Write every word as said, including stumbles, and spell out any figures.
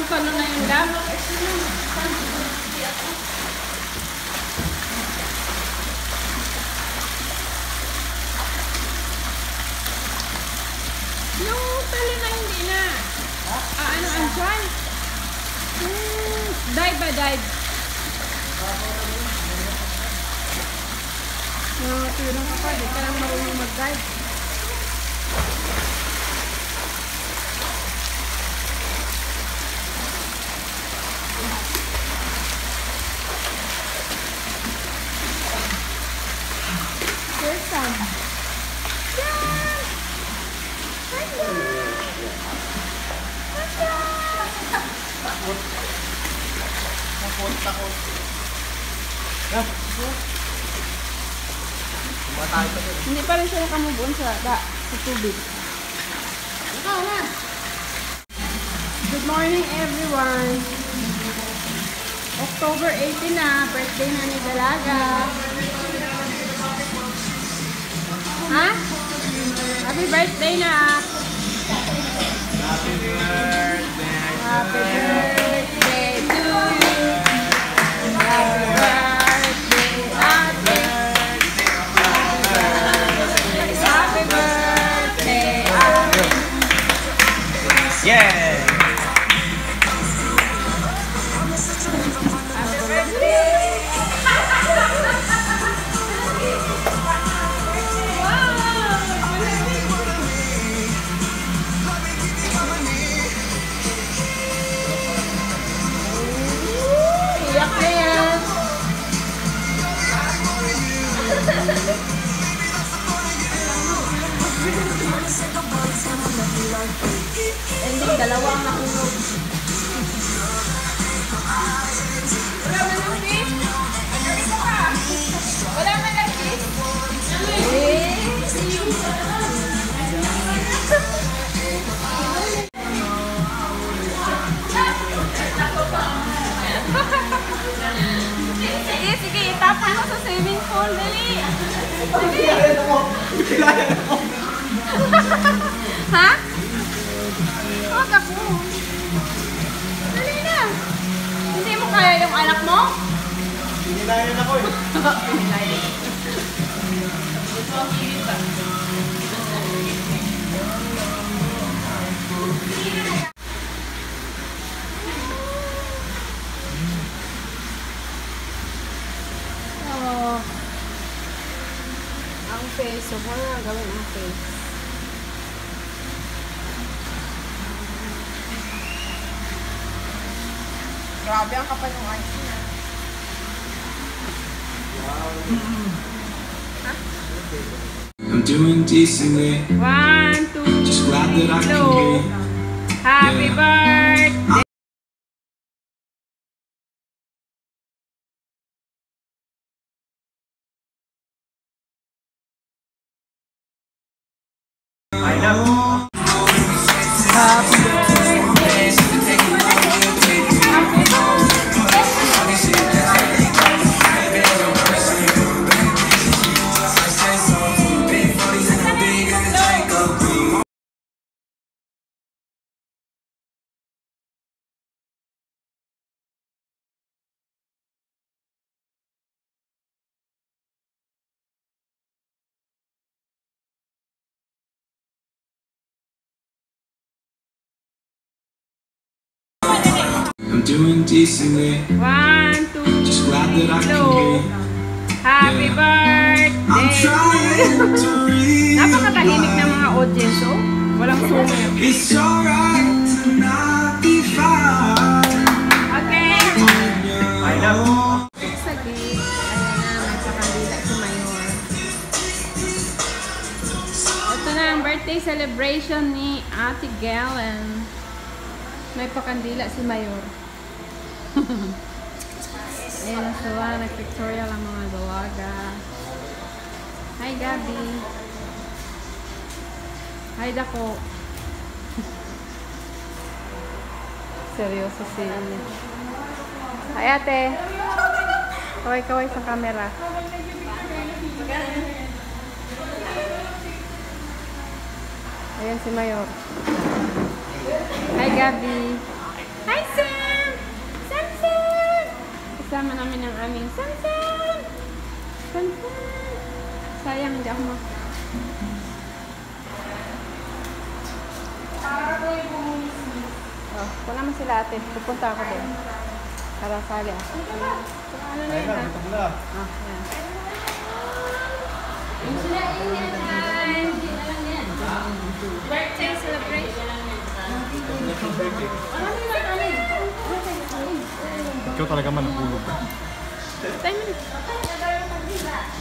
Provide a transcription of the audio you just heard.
salo na yung dam. Yung tali na hindi na. Ah, ano ang swan? Hmm, dive ba dive? No, tulong ka pa. Di ka lang marunong mag-dive. There's some. Yan! Handa! Handa! Takot. Takot, takot. Ah, hindi pa rin siya nakamubuon sa, da, sa tubig. ikaw na! Good morning everyone! October eighteen na, birthday na ni Dalaga. Ha? Happy birthday na! Happy birthday! Happy birthday to you! Happy birthday, Ate! Happy birthday, Ate! Yeah! Ending, dalawa ang nakulog. Wala man ang fish? Wala man ang fish? Eh? Sige, sige, itapon mo sa swimming pool, dali. Sige. Ha? Huwag ako. Dali na. Hindi mo kaya yung anak mo? Pinilayan ako eh. Pinilayan. Gusto ang kilit ba? Oh. Ang face. So, paano nga gawin ang face? Grabe ang kapal ng ice niya. I'm doing decently. One, two, Just glad that I can two. be. Happy Yeah. birthday! I love Happy birthday! I'm doing decently. One, two, Just glad that I can two. be. Happy Yeah. birthday! I'm trying to read. Napakatahimik ng mga audience, oh. Walang sumer. It's alright to not be fine. Okay. I love Sa gate, ayan na, may pakandila si Mayor. Ito na ang birthday celebration ni Ate Galen. May pakandila si Mayor. Ayan na sila, nag-pictorial ang mga dalaga. Hi, Gabi. Hi, Dako. Seryoso si Hi, ate. Kaway-kaway sa camera. Ayan si Mayor. Hi, Gabi. Hi, Sam! Sam, Sam! Kasama namin ang aming Sam, Sam! Sam, Sam! Sayang, hindi ako mag... Oh, kung naman sila ate, pupunta ako doon. Para sali ako. Ano na Ay yun na, ha? ito muna. Ah, yan. Birthday celebration. Ikaw talaga man napulog. Tayo mo.